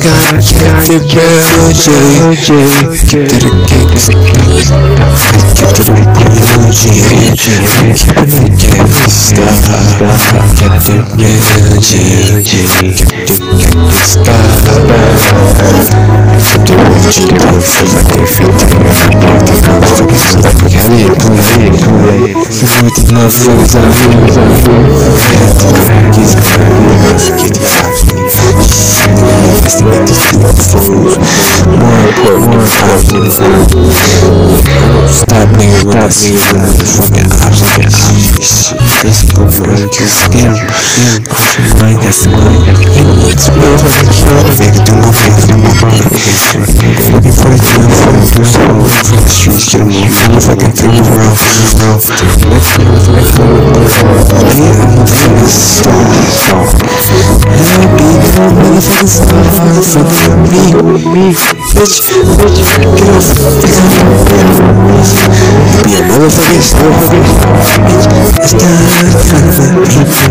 gotta get the Blue Jay. Get to the cake, get to the Blue Jay. Keeping the gas stop. Get the Blue Jay. Get the sky. Get the Blue Jay. Don't feel like they feel with the motherfuckers out here. Estimate these people fools. More important than stop niggas with us. Fucking options. This go for a scam. Right, that's the money. It's real fucking kill. They can do my brother. Looking for the kill for the streets. Get them all fucking through the road. Motherfucking star, fucking me, bitch, get off, be a motherfucking star, bitch, it's time,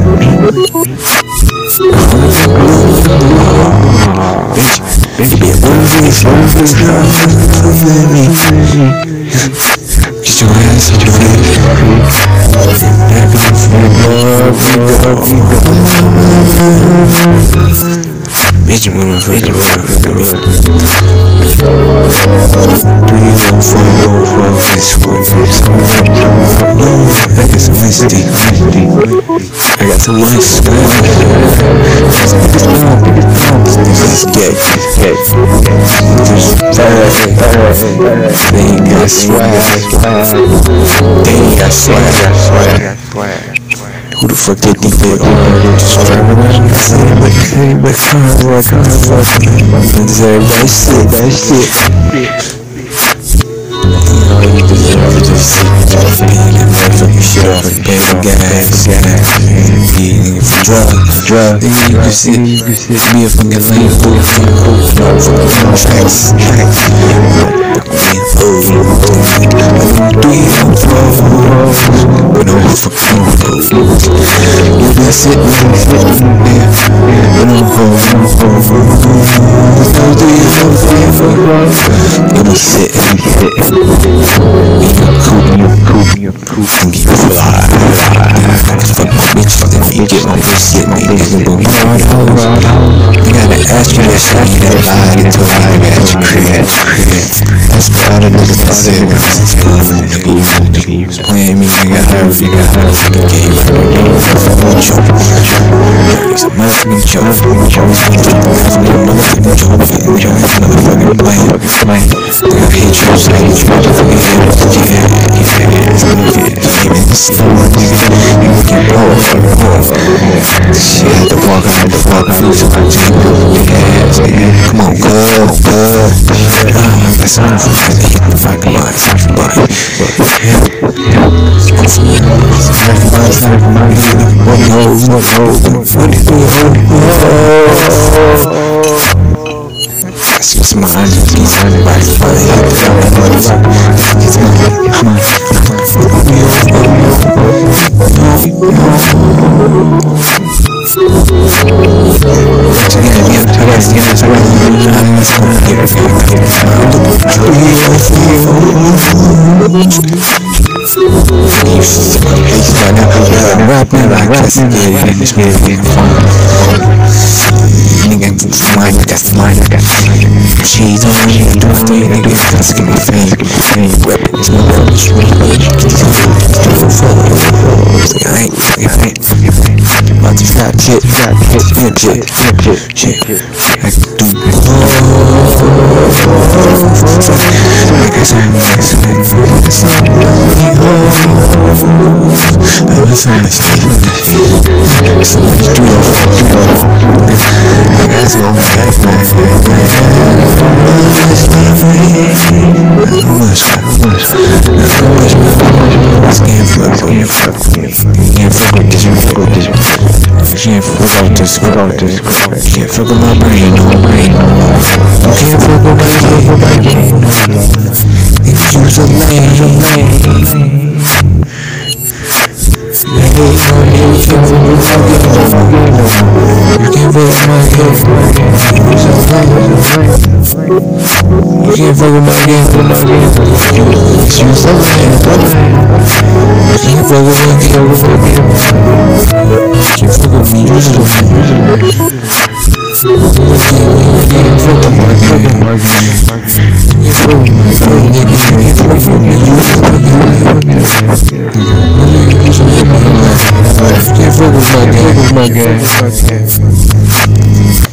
bitch, be a motherfucking star, get your ass on your feet. Bitch, motherfucker, 304, this one. I got some whiskey. I got some ice. This is gay. They ain't got swag. Who the fuck did these big just drive around the city with cars, everybody shit. You deserve to sit being and motherfucking shit off and pay the gas. Eating for drugs. Then you can sit, be a fucking lame fool. Tracks. But no fucking hoes. You been sitting there, but no hoes. I'ma sit and you cool and get fly. Fuck my bitch, then you get my bitch get me. You gotta ask you that shit, you gotta lie until I at your crib. That's what all the niggas that said when I was in school. Nigga, you was playing me, nigga, you got her, fucking game. It's a motherfucking joke. Motherfucking plane. Nigga, hit you, say you motherfucking hit. It's gonna get even slower, nigga. You can blow. Shit, had to walk out. Lose my team. Ass, nigga. Come on, cuz. That's enough. Fucking mind. That's just my eyes. She's on me, do my thing, nigga. That's give me fame. Weapons, motherfuckers, I ain't. About to fat shit. I can do Can't fuck with my brain, no brain. You can't fuck with my brain. If you's a lame. can't fuck with my game. You fuck with me. You can't fuck with my game. You can't fuck with me. You just don't. Can't fuck with my game.